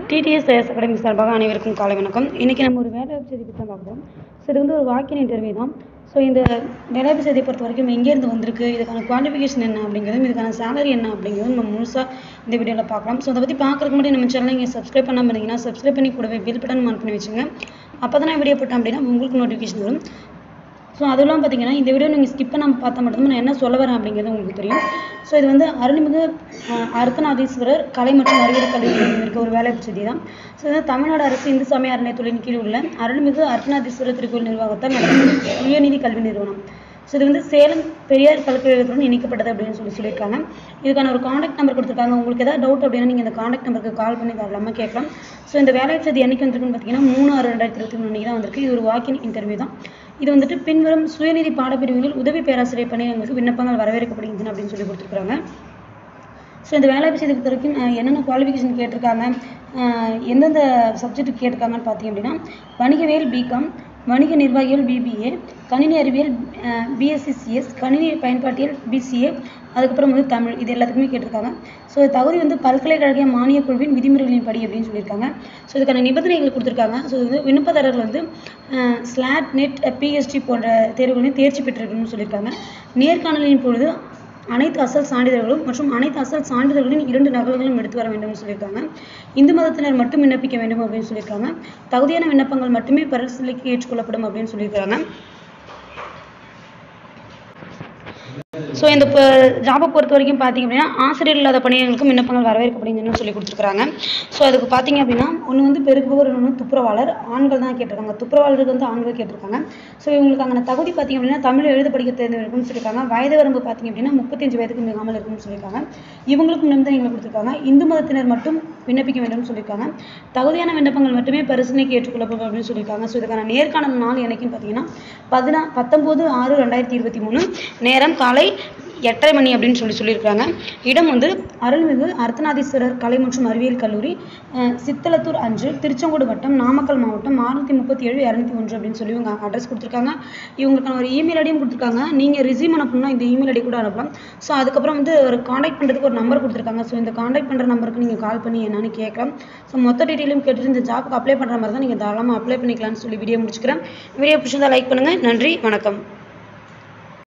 TDS IS academy சார்பாக அனைவருக்கும் காலை வணக்கம். இன்றைக்கி நம்ம ஒரு வேலைவாய்ப்பு செய்தி பற்றி தான் பார்க்குறோம். ஸோ இது வந்து ஒரு வாக்கின் இன்டர்வியூ தான். ஸோ இந்த வேலைவாய்ப்பு செய்தியை பொறுத்த வரைக்கும் எங்கேருந்து வந்திருக்கு, இதுக்கான குவாலிஃபிகேஷன் என்ன அப்படிங்கிறதும், இதுக்கான சேலரி என்ன அப்படிங்கிறதும் நம்ம முழுசாக இந்த வீடியோவில் பார்க்கலாம். ஸோ அதை பற்றி பார்க்குறதுக்கு முன்னாடி நம்ம சேனலை நீங்கள் சப்ஸ்கிரைப் பண்ணாமல் இருந்தீங்கன்னா சப்ஸ்கிரைப் பண்ணி கூடவே பெல் பட்டன் ஆன் பண்ணி வச்சுங்க. அப்போ தான் நான் வீடியோ போட்டேன் அப்படின்னா உங்களுக்கு நோட்டிஃபிகேஷன் வரும். ஸோ அதெல்லாம் பார்த்தீங்கன்னா இந்த வீடியோ நீங்கள் ஸ்கிப் பண்ணாமல் பார்த்தா மட்டும்தான் நான் என்ன சொல்ல வரேன் அப்படிங்கிறது உங்களுக்கு தெரியும். ஸோ இது வந்து அருள்மிகு அர்த்தநாதீஸ்வரர் கலை மற்றும் அறிவியல் கல்லூரியில் இருக்க ஒரு வேலைவாய்ப்பு செய்தி தான். ஸோ இது தமிழ்நாடு அரசு இந்து சமய அறநிலையத்துறையின் கீழ் உள்ள அருள்மிகு அர்த்தநாதீஸ்வரர் திருக்கோயில் நிர்வாகத்தால் நடக்கும் உயர்நீதி கல்வி நிறுவனம். ஸோ இது வந்து சேலம் பெரியார் பல்கலைக்கழகத்துடன் இணைக்கப்பட்டது அப்படின்னு சொல்லியிருக்காங்க. இதுக்கான ஒரு காண்டாக்ட் நம்பர் கொடுத்துருக்காங்க. உங்களுக்கு ஏதாவது டவுட் அப்படின்னா நீங்கள் இந்த காண்டாக்ட் நம்பருக்கு கால் பண்ணி தாராளமாக கேட்கலாம். ஸோ இந்த வேலைவாய்ப்பு செய்தி என்னைக்கு வந்திருக்குன்னு பார்த்தீங்கன்னா 3/6/2023 தான் வந்திருக்கு. இது ஒரு வாக்கின் இன்டர்வியூ தான். இது வந்துட்டு பின்வரும் சுயநிதி பாடப்பிரிவுகளில் உதவி பேராசிரியர் பணியிடங்களுக்கு விண்ணப்பங்கள் வரவேற்கப்படுகின்றன அப்படின்னு சொல்லி கொடுத்துருக்காங்க. ஸோ இந்த வேலைவாய்ப்பு செய்தி பொறுத்த வரைக்கும் என்னென்ன குவாலிஃபிகேஷன் கேட்டிருக்காங்க, எந்தெந்த சப்ஜெக்ட் கேட்டிருக்காங்கன்னு பார்த்தீங்க அப்படின்னா வணிகவியல் பிகாம், வணிக நிர்வாகியல் பிபிஏ, கணினி அறிவியல் பிஎஸ்சிசிஎஸ், கணினி பயன்பாட்டியல் பிசிஏ, அதுக்கப்புறம் வந்து தமிழ், இது எல்லாத்துக்குமே கேட்டிருக்காங்க. ஸோ தகுதி வந்து பல்கலைக்கழக மானியக் குழுவின் விதிமுறைகளின் படி அப்படின்னு சொல்லியிருக்காங்க. ஸோ இதுக்கான நிபந்தனைகள் கொடுத்துருக்காங்க. ஸோ இது விண்ணப்பதாரர்கள் வந்து ஸ்லாட் நெட் பிஹெச்டி போன்ற தேர்வுகளையும் தேர்ச்சி பெற்றிருக்கணும்னு சொல்லியிருக்காங்க. நேர்காணலின் பொழுது அனைத்து அசல் சான்றிதழ்களும் மற்றும் அனைத்து அசல் சான்றிதழ்களின் 2 நகல்களும் எடுத்து வர வேண்டும்னு சொல்லியிருக்காங்க. இந்து மதத்தினர் மட்டும் விண்ணப்பிக்க வேண்டும் அப்படின்னு சொல்லியிருக்காங்க. தகுதியான விண்ணப்பங்கள் மட்டுமே பரிசீலிக்க ஏற்றுக்கொள்ளப்படும் அப்படின்னு சொல்லியிருக்காங்க. ஸோ இந்த ஜாபை பொறுத்த வரைக்கும் பார்த்தீங்க அப்படின்னா ஆசிரியர் இல்லாத பணியிடங்களுக்கும் விண்ணப்பங்கள் வரவேற்கப்படுங்கன்னு சொல்லி கொடுத்துருக்காங்க. ஸோ அதுக்கு பார்த்தீங்க அப்படின்னா ஒன்று வந்து பெருக்குபவர், இன்னொன்று துப்புரவாளர், ஆண்கள் தான் கேட்டிருக்காங்க. துப்புரவாளருக்கு வந்து ஆண்கள் கேட்டிருக்காங்க. ஸோ இவங்களுக்கு அங்கே தகுதி பார்த்தீங்க அப்படின்னா தமிழ் எழுத படிக்க தெரிந்திருக்கும்னு சொல்லியிருக்காங்க. வயது வரம்பு பார்த்தீங்க அப்படின்னா 35 வயதுக்கு மிகாமல் இருக்கும்னு சொல்லியிருக்காங்க. இவங்களுக்கும் நிபந்தனைகளை கொடுத்துருக்காங்க. இந்து மதத்தினர் மட்டும் விண்ணப்பிக்க வேண்டும்னு சொல்லியிருக்காங்க. தகுதியான விண்ணப்பங்கள் மட்டுமே பரிசீலனைக்கு ஏற்றுக்கொள்ளப்படும் அப்படின்னு சொல்லியிருக்காங்க. ஸோ இதுக்கான நேர்காணல் நாள் என்னைக்குன்னு பார்த்தீங்கன்னா 19/6/2023, நேரம் காலை 8:30 மணி அப்படின்னு சொல்லியிருக்காங்க. இடம் வந்து அருள்மிகு அர்த்தநாதீஸ்வரர் கலை மற்றும் அறிவியல் கல்லூரி, சித்தலத்தூர் 5, திருச்செங்கோடு வட்டம், நாமக்கல் மாவட்டம், 637-201 அப்படின்னு சொல்லி இவங்க அட்ரஸ் கொடுத்துருக்காங்க. இவங்களுக்கான ஒரு இமெயில் ஐடியும் கொடுத்துருக்காங்க. நீங்கள் ரிசீவ் அனுப்பணும்னா இந்த இமெயில் ஐடி கூட அனுப்பலாம். ஸோ அதுக்கப்புறம் வந்து ஒரு காண்டாக்ட் பண்ணுறதுக்கு ஒரு நம்பர் கொடுத்துருக்காங்க. ஸோ இந்த காண்டாக்ட் பண்ணுற நம்பருக்கு நீங்கள் கால் பண்ணி என்னன்னு கேட்கலாம். ஸோ மொத்த டீட்டெயிலும் கேட்டுட்டு இந்த ஜாப்புக்கு அப்ளை பண்ணுற மாதிரி தான் நீங்கள் தாராளமாக அப்ளை பண்ணிக்கலாம்னு சொல்லி வீடியோ முடிச்சுக்கிறேன். வீடியோ பிடிச்சிருந்தா லைக் பண்ணுங்கள். நன்றி, வணக்கம்.